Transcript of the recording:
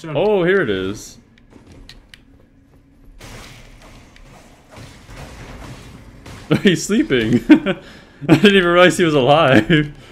Oh, here it is. He's sleeping. I didn't even realize he was alive.